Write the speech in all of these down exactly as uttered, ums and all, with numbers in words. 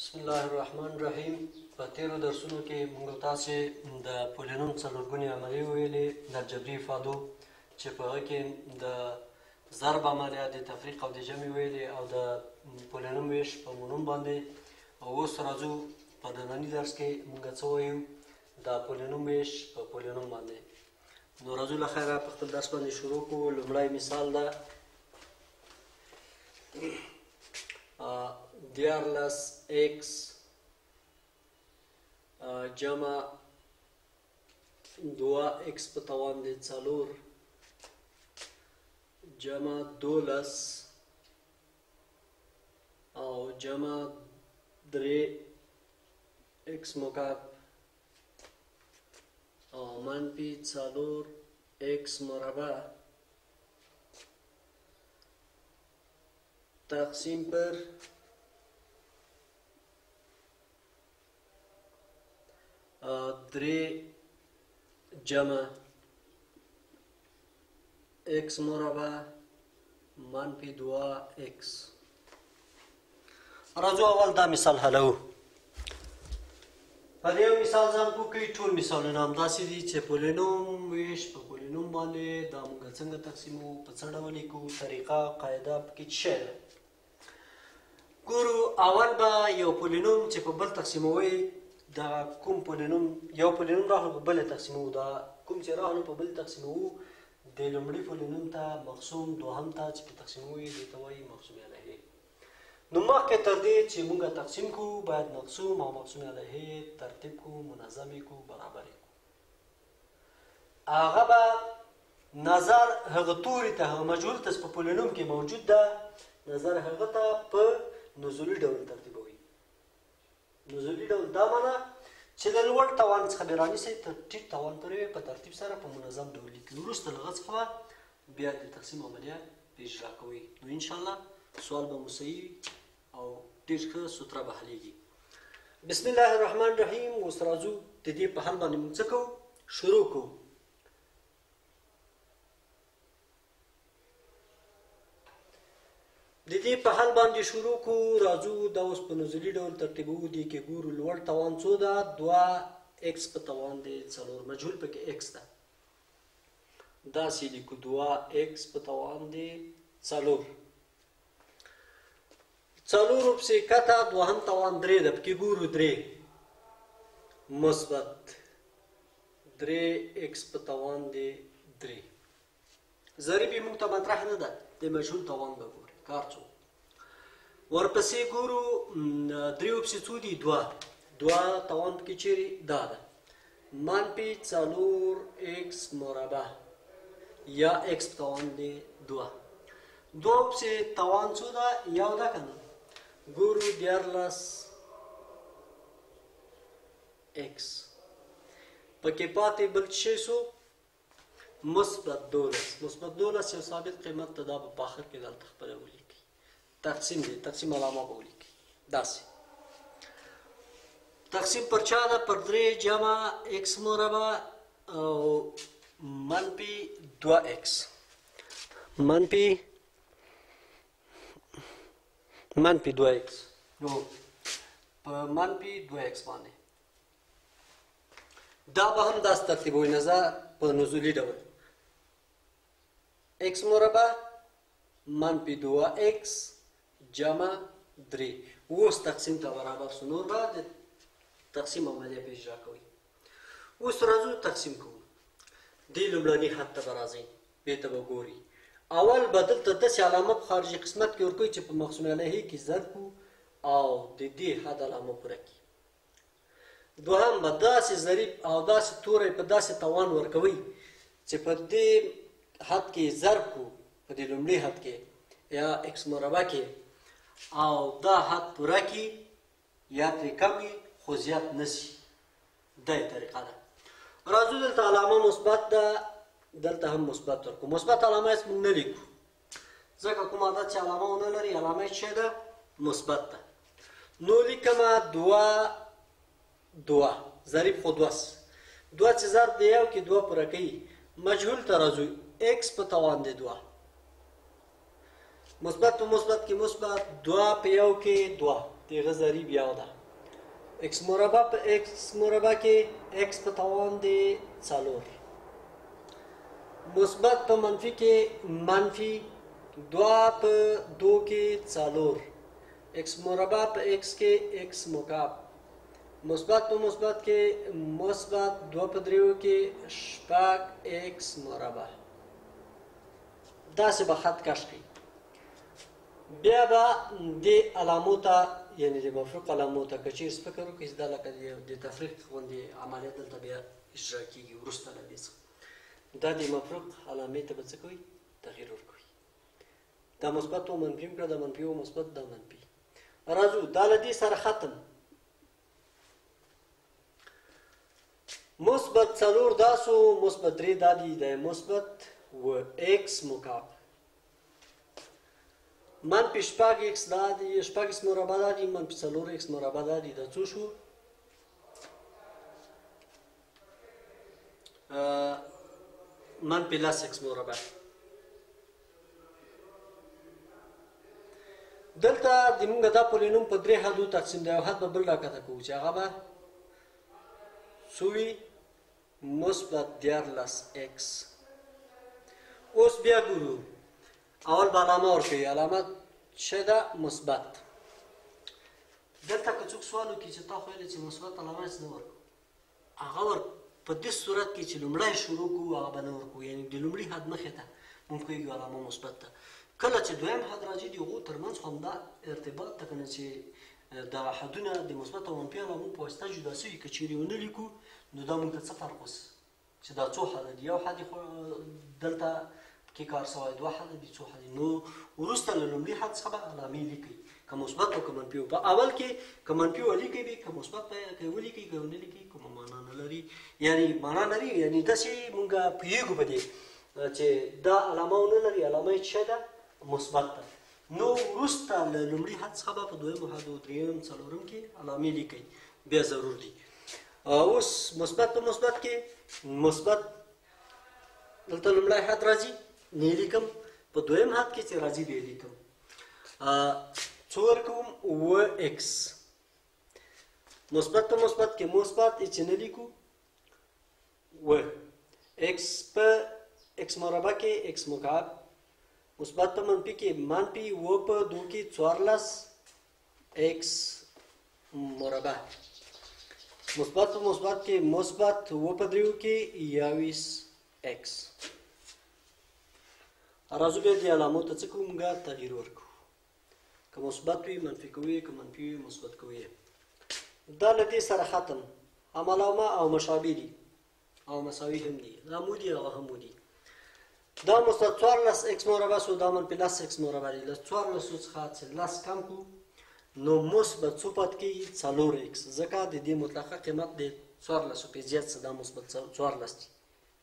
بسم الله الرحمن الرحیم. په تیرو درسونو کې موږ تاسې د پولینوم څلورګونې عملیې ویلې د جبري افادو چې په هغه کې د ضرب عملیه د تفریق او د جمع ویلې او د پولینوم ویش په مونوم باندې. او اوس راځو په ننني درس کې موږ څه وایو د پولینوم ویش په پولینوم باندې. نو راځو له خیره په خپل درس باندې شروع کوو. لومړی مثال ده دیارلس ایکس جمع دوه ایکس په توان د څلور جمع دولس او جمع درې ایکس مکعب او منفي څلور ایکس مربع تقسیم پر درې جمع ایکس مربع منفي دوه ایکس. راځو اول دا مثال حلوو. په دې مثال ځان پوه کړئ ټول مثالونه همداسې دي چې پولینوم ویش په پولینوم باندې دا موږ څنګه تقسیمو، په څه ډول لیکو، طریقه قاعده پکې څه شی ده. ګورو اول به یو پولینوم چې په بل تقسیموئ دا کوم پولینوم یو پولینوم راغلو په بل تقسیموو، دا کوم چې راغلو په بل تقسیموو د لومړي پولینوم ته مقسوم دوهم ته چې په تقسیموئ دې ته وایي مقسوم علیه. نو مخکې تر دې چې موږ تقسیم کوو باید مقسوم او مقسوم علیه ترتیب کوو، منظم یې کوو، برابر یې کوو. هغه به نظر هغه توري ته هغه مجهول ته په پولینوم کې موجود ده نظر هغه ته په نزولي ډول ترتیبوي. نزولي ډول دا معنی چې د لوړ توان څخه به رانیسئ تر ټیټ توان پورې په ترتیب سره په منظم ډول لیکي. وروسته له هغه څخه بیا د تقسیم عملیه په اجرا کوئ. نو انشاءالله سوال به مو صحیح او ډېر ښه سوتره به حلیږي. بسم الله الرحمن الرحیم. اوس راځو د دې په حل باندې موږ څه کوو؟ شروع کوو. د دې په حل باندې شروع کوو. راځو دا اوس په نزولي ډول ترتیبوو. دې کې ګورو لوړ توان څو ده؟ دوه ایکس په توان دی څلور، مجهول پکې ایکس ده. داسې لیکو دوه ایکس په توان دی څلور. څلورو پسې کته دوهم توان درې ده، پکې ګورو درې مثبت درې ایکس په توان دی درې. ضریب یې موږ ته مطرح نه ده، د مجهول توان به ګورو کار څو. ورپسې ګورو دریو پسې څو دي؟ دوه. دوه توان پکې چیرې؟ دا ده منفي څلور ایکس مربع یا ایکس په توان دی دوه. دوه پسې توان څو ده؟ یو ده که نه؟ ګورو دیارلس ایکس. پکې پاتې بل څه شو؟ مثبت دولس. مثبت دولس یو ثابت قیمت ته، دا به په آخر کې دلته خپله ولیکئ. تقسیم دی، تقسیم علامه به ولیکئ داسې. تقسیم پر چا ده؟ پر درې جمع ایکس مربع او منفي دوه ایکس. منفي منفي دوه ایکس. نو په منفي دوه ایکس باندې دا به هم داسې ترتیبوي نظر په نزولي ډول. ایکس مربع منفي دوه ایکس جمع درې. اوس تقسیم ته برابر شو. نور به د تقسیم عملیه په اجرا کوئ. اوس راځو تقسیم کوو. دې لومړني خط ته به راځئ، دې ته به ګورئ. اول به دلته داسې علامه په خارجي قسمت کې ورکوئ چې په مقسوم علیه کې ضرب کړو او د دې حد علامه پوره کړي. دوهم به داسې ضریب او داسې توری په داسې توان ورکوئ چې په دې حد کې ضرب کړو، په دې لومړي حد کې یا ایکس مربع کې، او دا حد پوره کړي یا ترې کم وي خو زیات نه شي. دا یې طریقه ده. راځو دلته علامه مثبت ده، دلته هم مثبت ورکو. مثبت علامه یې موږ نه لیکو ځکه کوم عدد چې علامه ونه لري علامه یې څه ده؟ مثبت ده. نو لیکمه دوه دوه ضریب خو دوه دوه چې ضرب دی یو کې دوه پوره کوي. مجهول ته راځو. ایکس په توان دی دوه. مثبت په مثبت کې مثبت، دوه په یو کې دوه، دغه ضریب یو ده. x مربع په x مربع کې x په توان دی څلور، مثبت په منفي کې منفي دوه په دو کې څلور، x مربع په x کې x مکعب، مثبت په مثبت کې مثبت دوه په دریو کې شپږ x مربع. داسې به خط کش کړي. بیا به دې علامو ته یعنې د مفرق علامو ته که چېرې فکر وکړئ دا لکه د تفریق غوندې عملیات دلته بیا اجرا کېږي وروسته له دې څخه. دا د مفرق علامې ته به څه کوئ؟ تغییر ورکوئ. دا مثبت و منفي م کړه، دا منفي و مثبت، دا منفي. راځو دا له دې سره ختم. مثبت څلور دا سو، مثبت درې دا دي، دا مثبت و x مکعب، منفي شپږ x دا دي، شپږ x مربع دا دي، منفي څلور x مربع دا دي. دا څو شو؟ منفي لس x مربع. دلته د موږ دا پولینوم په درې حدو تقسیم دی، یو حد به بل راکته کوو چې هغه به څو وي؟ مثبت دیارلس x. اوس بیا ګورو، اول به علامه ورکوي، علامه څه ده؟ مثبت. دلته که څوک سوال وکړي چې تا خو ویلې چې مثبت علامه هېڅ نه ورکوو، هغه ور په دې صورت کې چې لومړی شروع کوو هغه به نه ورکوو، یعنې د لومړي حد مخې ته موږ کویږو علامه مثبت ته. کله چې دویم حد راځي د هغو ترمنځ خو همدا ارتباط ته که نه چې دغه حدونه د مثبت او منفي علامو په واسطه جدا سوي، که چېرې ونه لیکو نو دا موږ ته څه فرق اوس چې دا څو حده دي؟ یو حد دلته کې کار سوی، دوه حده دي، څو حده. نو وروسته له لومړي حد څخه به علامې لیکئ، که مثبت او که منفي و. په اول کې که منفي ولیکئ به، که مثبت که ولیکئ که ونه لیکئ کومه معنا نه لري، یعنې معنا لري، یعنې داسې موږ پوهېږو په دې چې دا علامه ونه لري، علامه یې څه ده؟ مثبت ده. نو وروسته له لومړي حد څخه به په دویم حد و درېیم څلورم کې علامې لیکئ، بیا ضرور دي. اوس مثبت په مثبت کې مثبت دلته لومړی حد راځي نه لیکم، په دویم حد کې چې راځي بیا لیکم. څو ورکوم؟ اوه اکس. مثبت په مثبت کې مثبت چې نه لیکو اوه اکس په اکس مربع کې اکس مکعب، مثبت په منفي کې منفي اوه په دو کې څوارلس اکس مربع، مثبت په مثبت کې مثبت اوه په دریو کې یاویس اکس. راځو بیا دې علامو ته څه کوو؟ موږ تغییر ورکوو، که مثبت وي منفي کوو یې، که منفي وي مثبت کوو یې. دا له دې سره ختم. هم علامه او مشابه دي او مساوي هم دي، دا مو دي هغه هم مو دي. دا مثبت څوارلس اکس مربع سو، دا منفي لس اکس مربع دی. له څوارلسو څخه چې لس کم کړو نو مثبت څو پاتې کېږي؟ څلور اکس، ځکه د دې مطلقه قیمت د څوارلسو پې زیات څه دا مثبت څوارلس دي،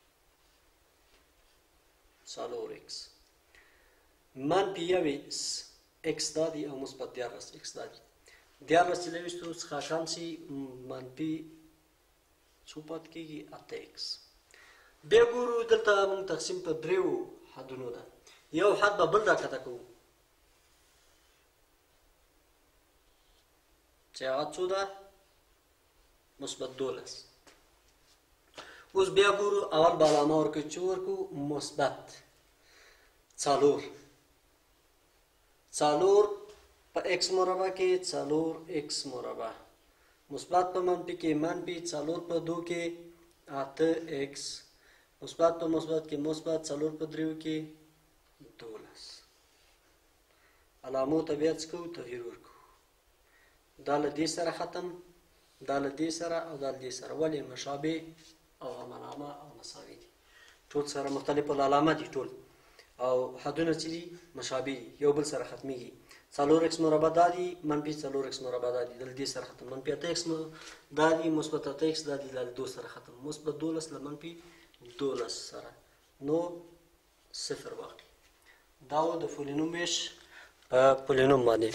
څلور اکس. منفي یویس اکس دا دي او مثبت دیارلس اکس دا دي. دیارلس چې له یویشتو څخه کم سي منفي څو پاتې کېږي؟ اته اکس. بیا ګورو دلته موږ تقسیم په دریو حدونو ده، یو حد به بل راکته کوو چې هغه څو ده؟ مثبت دولس. اوس بیا ګورو، اول به علامه ورکوو چې ورکوو مثبت څلور. څلور په اکس مربع کې څلور اکس مربع، مثبت په منفي کې منفي څلور په دو کې اته اکس، مثبت په مثبت کې مثبت څلور په دریو کې دولس. علامو ته بیا څه کوو؟ تغییر ورکوو. دا له دې سره ختم، دا له دې سره او دا له دې سره. ولې؟ مشابه او هم علامه او مساوي دي، ټول سره مختلف العلامه دي ټول، او حدونه چې دي مشابه دي، یو بل سره ختمیږي. څلور اکس مربع دا دي، منفي څلور اکس مربع دا دي، د دې سره ختم. منفي اته اکس دا دي، مثبت اته اکس دا دي، د دو سره ختم. مثبت دولس له منفي دولس سره نو صفر واقع. دا و د پولینوم ویش په پولینوم باندې.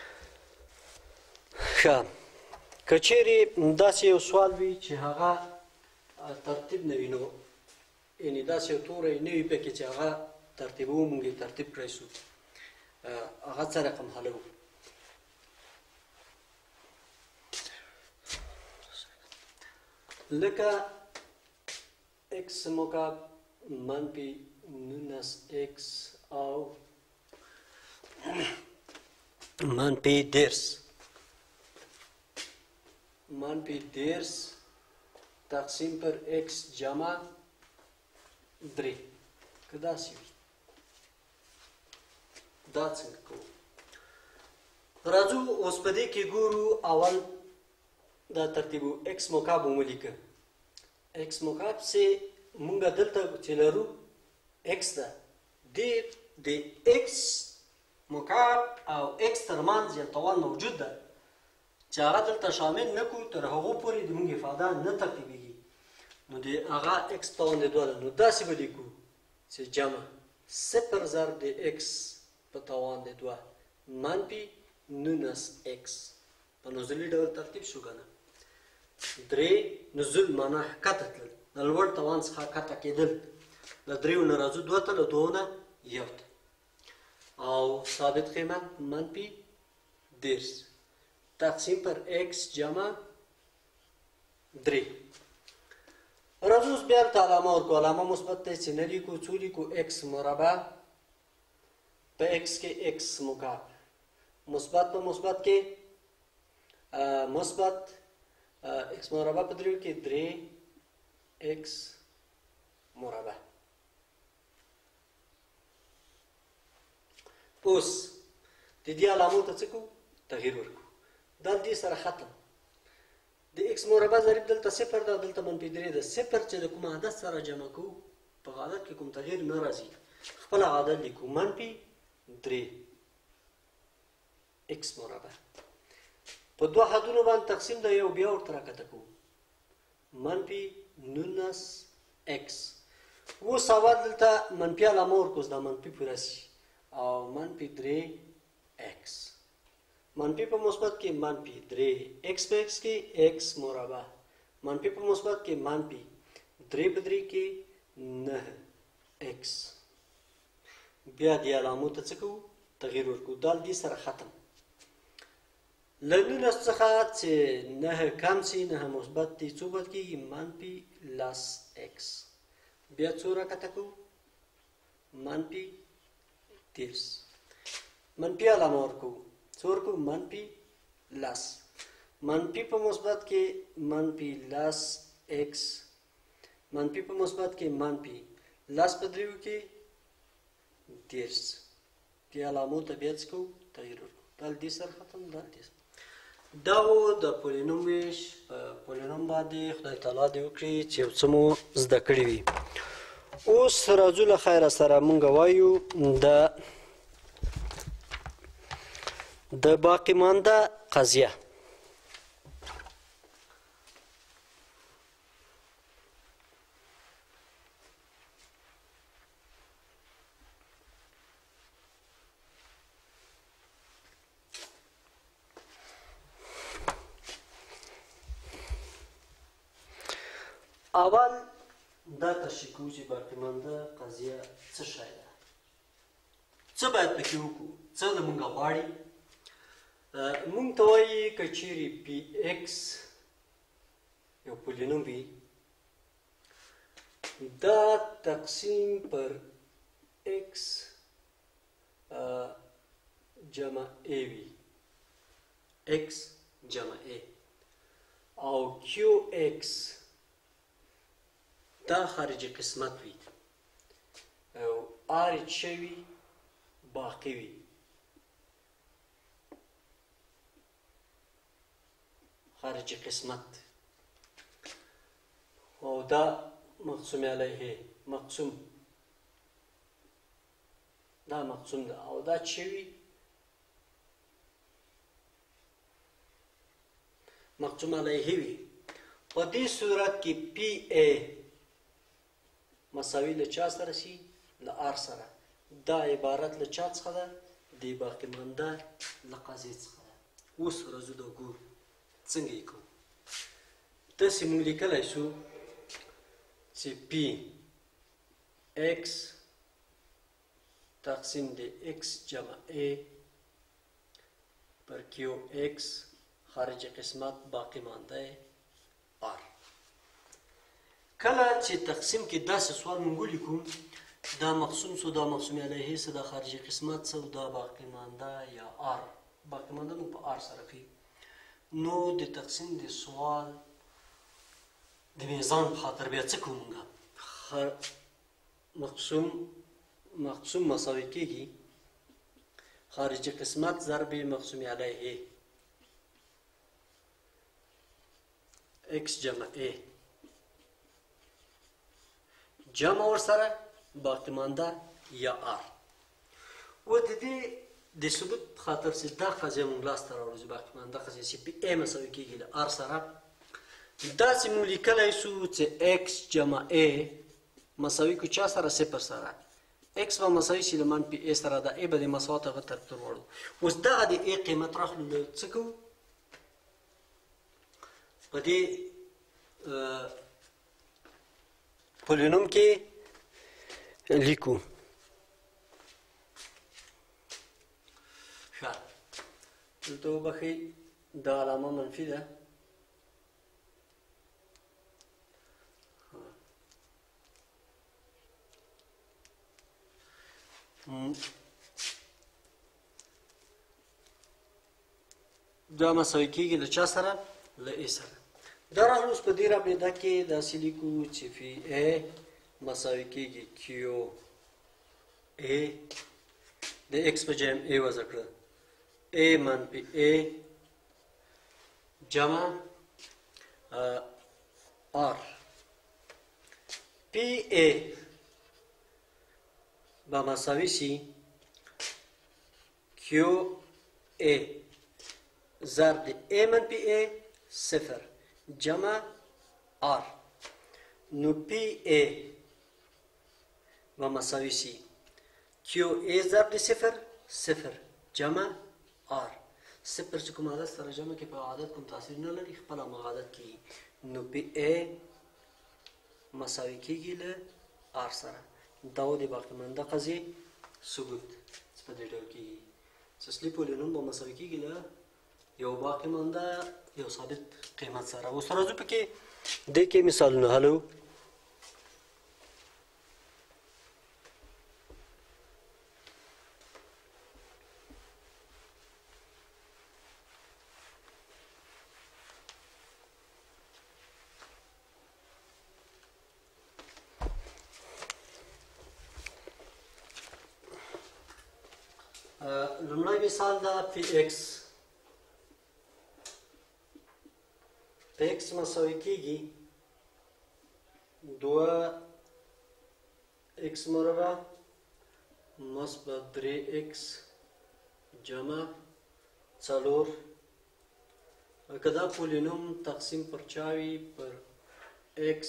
ښه، که چیرې داسې یو سوال وي چې هغه ترتیب نه وي، نو یعنې داسې یو توری نه وي پکې چې هغه ترتیبوو، موږ یې ترتیب کړی سو، هغه څه رقم حلوو؟ لکه x مکعب منفي نولس x او منفي دېرش منفي دېرش تقسیم پر x جمع درې که داسې وي دا څنګه کوو راځو اوس په دې کې ګورو اول دا ترتیب x مکعب ولیکه x مکعب سه مونږ دلته چې لرو x ده د د x مکعب او x ترمنځ یو توان موجود ده چې هغه دلته شامل نه کړو تر هغو پورې د مونږ افاده نه ترتیبېږي نو د هغه x توان د دوه ده نو داسې به لیکو چې جمع صفر ضرب د x په توان د دوه منفي نولس x په نزولي ډول ترتیب شو که نه درې نزول معنا ښکته تلل د لوړ توان څخه ښکته کېدل له دریو نه راځو دوه ته له دوو نه یو ته او ثابت قیمت منفي دېرش تقسیم پر x جمع درې راځو اوس بیا ورته علامه ورکړو علامه مثبت دی چې نه لیکو څو لیکو x مربع په x کې x مکعب مثبت په مثبت کې مثبت x مربع په دریو کې درې x مربع اوس د دې علامو ته څه کوو تغییر ورکړو دا دې سره ختم د x مربع ضریب دلته صفر ده دلته منفي درې ده صفر چې د کوم عدد سره جمع کوو په عدد کې کوم تغییر نه راځي خپل عدد لیکو منفي درې x مربع په دوه حدونو باندې تقسیم ده یو بیا ورته راکته کوو منفي نولس x اوس اول دلته منفي علامه ورکوو دا منفي پوره شي او منفي درې x منفي په مثبت کې منفي درې x په x کې x مربع منفي په مثبت کې منفي درې په درې کې نه x بیا دې علامو ته څه کوو تغییر ورکوو دا دې سره ختم له نولس څخه چې نه کم شي نه مثبت دي څو بدل کېږي منفي لس x بیا څو راکته کوو منفي دېرش منفي علامه ورکوو څو ورکوو منفي لس منفي په مثبت کې منفي لس x منفي په مثبت کې منفي لس په دریو کې دېرش دې علامو ته بیا څه کوو تغییر ورکوو دا دې سره ختم دا دې دا و د پولینوم ویش په پولینوم باندې خدای تعالی دې وکړي چې یو څه مو زده کړي وي اوس راځو له خیره سره مونږ وایو د د باقی مانده قضیه اول دا تشریح کوو چې باقی مانده قضیه څه شی ده څه باید پکې وکړو څه له مونږه غواړي مونږ ته وایي که چیرې پي ایکس یو پولینوم وي دا تقسیم پر ایکس جمع ای وي ایکس جمع ای او کیو ایکس دا خارجي قسمت وي او آر شوي باقي وي خارجي قسمت او دا مقسوم عليه مقسوم دا مقسوم ده او دا شوي مقسوم عليه وي په دې صورت کې پی ای مساوي له چا سره شي له آر سره دا عبارت له چا څخه ده د باقي مانده له قضیې څخه ده اوس راځو دا ګورو څنګه یې کوو داسې موږ لیکلی شو چې پي ایکس تقسیم د ایکس جمع ای پر کیو ایکس خارج قسمت باقی مانده آر کله چې تقسیم کې داسې سوال مونږ ولیکو دا مقسوم څه دا مقسوم علیه څه دا خارجي قسمت څه دا باقي مانده یا آر باقي مانده مونږ په آر سره ښیو نو د تقسیم د سوال د میزان په خاطر بیا څه کوو مونږ مقسوم مقسوم مساوي کېږي خارجي قسمت ضرب مقسوم علیه x جمع a جمع ورسره باقي مانده یا r و د دې د ثبوت خاطر چې دا قضیه مونږ لاسته راوړو چې باقي مانده قضیه چې په a مساوي کېږي له r سره داسې مونږ لیکلی شو چې x جمع a مساوي کو چا سره صفر سره x به مساوي شي له منفي a سره دا a به د مساوات هغه طرف ته وړو اوس دغه د a قیمت راخلو له څه کوو په دې پولینوم کې لیکو ښه دلته وبښئ دا علامه منفي ده دا مساوي کېږي له چا سره له a سره دا راغلو اوس په دې رابطه کې داسې لیکو چې فی a مساوي کېږي کیو a د x په جای a وضع کړه a منفي a جمع r پی a به مساوي شي کیو a ضرب د a منفي a صفر جمع r نو پی a به مساوي شي کیو a ضرب د صفر صفر جمع r صفر چې کوم عادت سره جمع کې په عادت کوم تاثیر نه لري خپل عادت کې نو پی a مساوي کېږي له r سره دا د باقي مانده قضیې ثبوت په دې ډول کېږي چې اصلي پولینوم به مساوي کېږي له یو باقي مانده یو ثابت قیمت سره اوس راځو پکې دې کې مثالونه حلو لومړی مثال دا پی ایکس پی ایکس مساوي کېږي دوه ایکس مربع مثبت درې ایکس جمع څلور که دا پولینوم تقسیم پر چا وي پر ایکس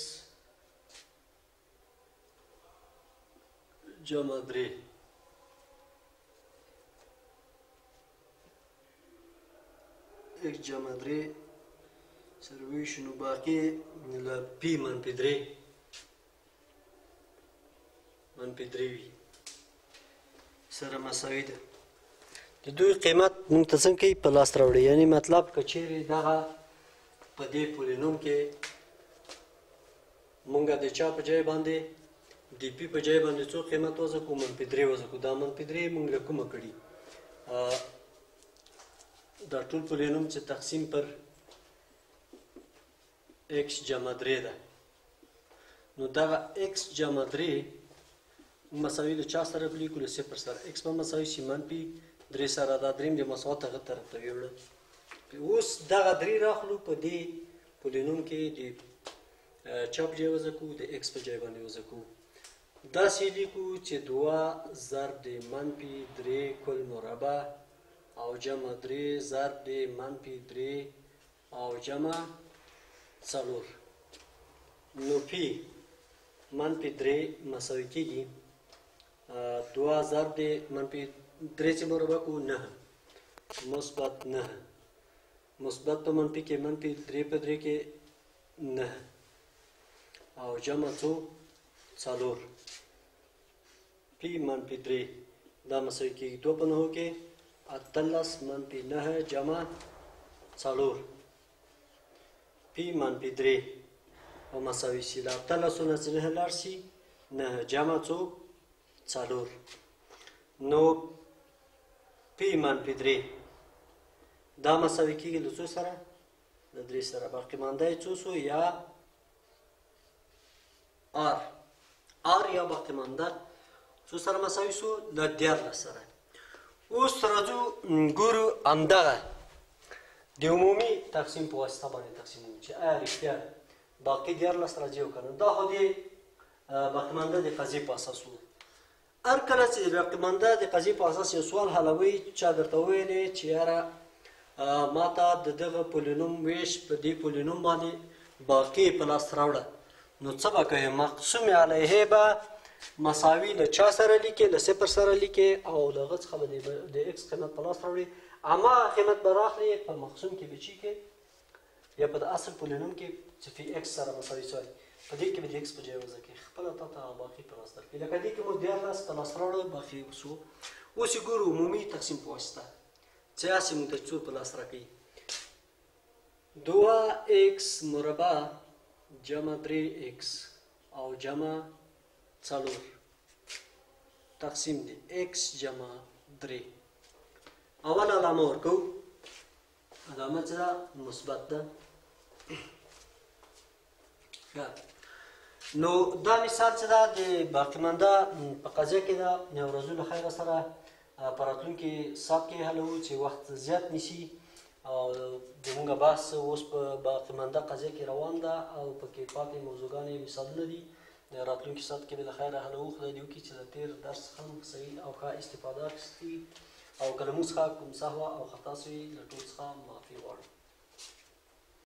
جمع درې ایکس جمع درې سرویش نو باقي له پی منفي درې منفي درې وي سره مساوي ده د دوی قیمت موږ ته څنګه کوي په لاس راوړي یعنې مطلب که چیرې دغه په دې پولینوم کې موږ د چا په ځای باندې د پی په ځای باندې څو قیمت وضع کړو منفي درې وضع کړو دا منفي درې موږ له کومه کړي دا ټول پولینوم چې تقسیم پر x جمع درې ده نو دغه x جمع درې مساوي له چا سره ولیکو له صفر سره x به مساوي شي منفي درې سره دا درېیم د مساوات هغه طرف ته ویوړه اوس دغه درې راخلو په دې پولینوم کې د چا په ځای وضع کوو د x په ځای باندې وضع کوو داسې لیکو چې دوه ضرب د منفي درې کل مربع او جمع درې ضرب د منفي درې او جمع څلور نو پی منفي درې مساوي کېږي دوه ضرب د منفي درې چې مربع کو نهه مثبت نهه مثبت په منفي کې منفي درې په درې کې نهه او جمع څو څلور پی منفي درې دا مساوي کېږي دوه په نهو کې اتلس منفي نهه جمع څلور پی منفي درې په مساوي سي له اتلسو نه چې نهه لاړ سي نهه جمع څو څلور نو پی منفي درې دا مساوي کېږي له څو سره د درې سره باقي مانده یې څو سو یا آر آر یا باقي مانده څو سره مساوي سو له دیارلس سره. اوس راځو ګورو همدغه د عمومي تقسیم په واسطه باندې تقسیموو چې آیا رښتیا باقي دیارلس راځي او که نه. دا خو د باقي مانده د قضیې په اساس و. هر کله چې د باقي مانده د قضیې په اساس یو سوال حلوئ چا درته ویلې چې یاره ما ته د دغه پولینوم ویش په دې پولینوم باندې باقي په لاس راوړه نو څه به کوې مقسوم علیه به مساوي له چا سره لیکې له صفر سره لیکې او له هغه څخه به د اکس قیمت په لاس راوړې هماغه قیمت به راخلې په مقسوم کې به چی کې یا په د اصل پولینوم کې چې فی اکس سره مساوي شوی په دې کې به د اکس په ځای وضع کړې خپله تا ته باقي په لاس درکړي لکه دې کې مو دیارلس په لاس راوړه باقي وسو. اوس یې ګورو عمومي تقسیم په واسطه چې هسې مونږ ته څو په لاس راکوي دوه اکس مربع جمع درې اکس او جمع څلور تقسیم دی اکس جمع درې. اول علامه ورکو علامه چې ده مثبت ده. نو دا مثال چې ده د باقي مانده په قضیه کې ده یو ورځو له خیره سره په راتلونکي ساعت کې حلوو چې وخت زیات نیسي او زموږ بحث اوس په باقي مانده قضیه کې روان ده او پکې پاتې موضوعګانې مثالونه دي د راتلونکي ساعت کې به له خیره حلوو. خدای دې وکړي چې د تېر درس څخه هم صحیح او ښه استفاده اخیستي او که له موږ څخه کوم سهوه او خطا سوي له ټول څخه معافي غواړم.